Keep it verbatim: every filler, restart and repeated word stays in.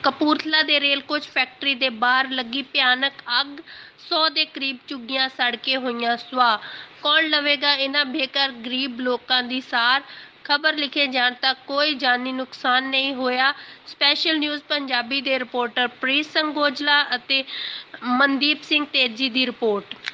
ਕਪੂਰਥਲਾ ਦੇ rail coach factory ਦੇ ਬਾਹਰ ਲੱਗੀ ਭਿਆਨਕ ਅੱਗ, ਸੌ ਦੇ ਕਰੀਬ ਝੁੱਗੀਆਂ ਸੜ ਕੇ ਹੋਈਆਂ ਸੁਆਹ। ਕੌਣ ਲਵੇਗਾ ਇਹਨਾਂ ਬੇਘਰ ਗਰੀਬ ਲੋਕਾਂ ਦੀ ਸਾਰ। ਖਬਰ ਲਿਖੇ ਜਾਣ ਤੱਕ ਕੋਈ ਜਾਨੀ ਨੁਕਸਾਨ ਨਹੀਂ ਹੋਇਆ। ਸਪੈਸ਼ਲ ਨਿਊਜ਼ ਪੰਜਾਬੀ ਦੇ ਰਿਪੋਰਟਰ ਪ੍ਰੀਤ ਸਿੰਘ ਔਜਲਾ ਅਤੇ ਮਨਦੀਪ ਸਿੰਘ ਤੇਜੀ ਦੀ ਰਿਪੋਰਟ।